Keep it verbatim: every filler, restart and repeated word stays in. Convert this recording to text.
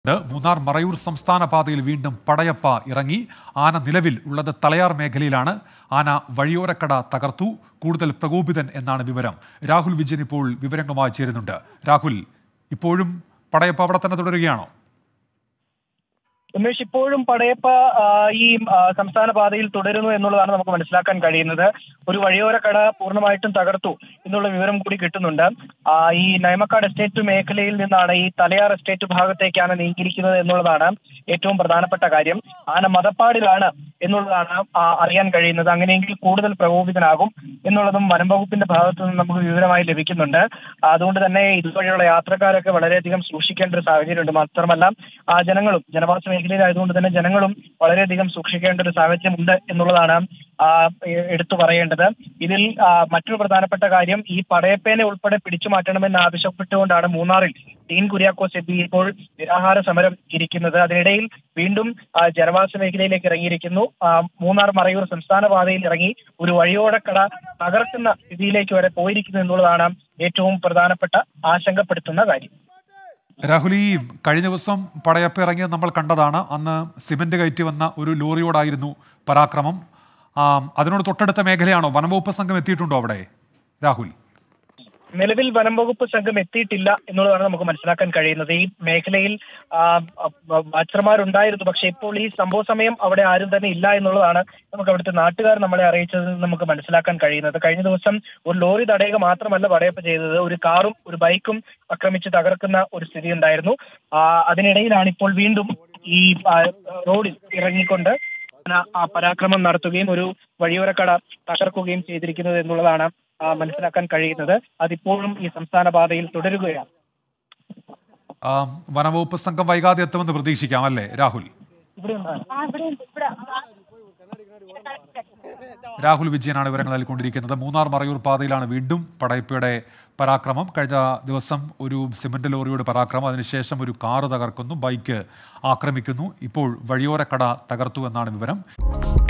മൂന്നാർ മറയൂർ സംസ്ഥാന പാതയിൽ വീണ്ടും പടയപ്പ ഇറങ്ങി. ആന നിലവിൽ ഉള്ളത് തലയാർ മേഖലയിലാണ്. ആന വഴിയോരക്കട തകർത്തു. കൂടുതൽ പ്രകോപിതൻ എന്നാണ് വിവരം. രാഹുൽ വിജയൻ ഇപ്പോൾ വിവരങ്ങളുമായി ചേരുന്നുണ്ട്. രാഹുൽ, ഇപ്പോഴും പടയപ്പ അവിടെ തന്നെ തുടരുകയാണോ? ഉമേഷ്, ഇപ്പോഴും പടയപ്പ ഈ സംസ്ഥാന പാതയിൽ തുടരുന്നു എന്നുള്ളതാണ് നമുക്ക് മനസ്സിലാക്കാൻ കഴിയുന്നത്. ഒരു വഴിയോര കട പൂർണ്ണമായിട്ടും തകർത്തു എന്നുള്ള വിവരം കൂടി കിട്ടുന്നുണ്ട്. ഈ നയമക്കാട് എസ്റ്റേറ്റ് മേഖലയിൽ നിന്നാണ് ഈ തലയാർ എസ്റ്റേറ്റ് ഭാഗത്തേക്കാണ് നീങ്ങിയിരിക്കുന്നത് എന്നുള്ളതാണ് ഏറ്റവും പ്രധാനപ്പെട്ട കാര്യം. ആന മതപ്പാടിലാണ് എന്നുള്ളതാണ് അറിയാൻ കഴിയുന്നത്. അങ്ങനെയെങ്കിൽ കൂടുതൽ പ്രകോപിതനാകും എന്നുള്ളതും വനം വകുപ്പിന്റെ ഭാഗത്തു നിന്ന് നമുക്ക് വിവരമായി ലഭിക്കുന്നുണ്ട്. അതുകൊണ്ട് തന്നെ ഇതുവഴിയുള്ള യാത്രക്കാരൊക്കെ വളരെയധികം സൂക്ഷിക്കേണ്ട ഒരു സാഹചര്യമുണ്ട്. മാത്രമല്ല ആ ജനങ്ങളും ജനവാസ മേഖലയിലായതുകൊണ്ട് തന്നെ ജനങ്ങളും വളരെയധികം സൂക്ഷിക്കേണ്ട ഒരു സാഹചര്യമുണ്ട് എന്നുള്ളതാണ് എടുത്തു പറയേണ്ടത്. ഇതിൽ മറ്റൊരു പ്രധാനപ്പെട്ട കാര്യം, ഈ പടയപ്പേനെ ഉൾപ്പെടെ പിടിച്ചു മാറ്റണമെന്ന് ആവശ്യപ്പെട്ടുകൊണ്ടാണ് മൂന്നാറിൽ ഡീൻ കുര്യാക്കോസ് എം പി ഇപ്പോൾ നിരാഹാര സമരം ഇരിക്കുന്നത്. അതിനിടയിൽ വീണ്ടും ജനവാസ മേഖലയിലേക്ക് ഇറങ്ങിയിരിക്കുന്നു. മൂന്നാർ മറയൂർ സംസ്ഥാന പാതയിൽ ഇറങ്ങി ഒരു വഴിയോരക്കട തകർക്കുന്ന സ്ഥിതിയിലേക്ക് വരെ പോയിരിക്കുന്നു എന്നുള്ളതാണ് ഏറ്റവും പ്രധാനപ്പെട്ട ആശങ്കപ്പെടുത്തുന്ന കാര്യം. രാഹുൽ, ഈ കഴിഞ്ഞ ദിവസം പടയപ്പ ഇറങ്ങിയത് നമ്മൾ കണ്ടതാണ്. അന്ന് സിമന്റ് കയറ്റി വന്ന ഒരു ലോറിയോടായിരുന്നു പരാക്രമം. അതിനോട് തൊട്ടടുത്ത മേഖലയാണോ? വനംവകുപ്പ് സംഘം എത്തിയിട്ടുണ്ടോ അവിടെ? രാഹുൽ, നിലവിൽ വനം വകുപ്പ് സംഘം എത്തിയിട്ടില്ല എന്നുള്ളതാണ് നമുക്ക് മനസ്സിലാക്കാൻ കഴിയുന്നത്. ഈ മേഖലയിൽ വാച്ചർമാരുണ്ടായിരുന്നു, പക്ഷെ ഇപ്പോൾ ഈ സംഭവ സമയം അവിടെ ആരും തന്നെ ഇല്ല എന്നുള്ളതാണ് നമുക്ക് അവിടുത്തെ നാട്ടുകാർ നമ്മളെ അറിയിച്ചത് നമുക്ക് മനസ്സിലാക്കാൻ കഴിയുന്നത്. കഴിഞ്ഞ ദിവസം ഒരു ലോറി തടയുക മാത്രമല്ല പടയപ്പ ചെയ്തത്, ഒരു കാറും ഒരു ബൈക്കും ആക്രമിച്ച് തകർക്കുന്ന ഒരു സ്ഥിതി ഉണ്ടായിരുന്നു. അതിനിടയിലാണ് ഇപ്പോൾ വീണ്ടും ഈ റോഡിൽ ഇറങ്ങിക്കൊണ്ട് പരാക്രമം നടത്തുകയും ഒരു വഴിയോരക്കട തകർക്കുകയും ചെയ്തിരിക്കുന്നത് എന്നുള്ളതാണ് മനസ്സിലാക്കാൻ കഴിയുന്നത്. അതിപ്പോഴും ഈ സംസ്ഥാന പാതയിൽ തുടരുകയാണ്. വനവകുപ്പ് സംഘം വൈകാതെ എത്തുമെന്ന് പ്രതീക്ഷിക്കാം അല്ലേ രാഹുൽ? രാഹുൽ വിജയനാണ് വിവരങ്ങൾ നൽകിക്കൊണ്ടിരിക്കുന്നത്. മൂന്നാർ മറയൂർ പാതയിലാണ് വീണ്ടും പടയപ്പയുടെ പരാക്രമം. കഴിഞ്ഞ ദിവസം ഒരു സിമന്റ് ലോറിയുടെ പരാക്രമം, അതിനുശേഷം ഒരു കാറ് തകർക്കുന്നു, ബൈക്ക് ആക്രമിക്കുന്നു. ഇപ്പോൾ വഴിയോരക്കട തകർത്തു എന്നാണ് വിവരം.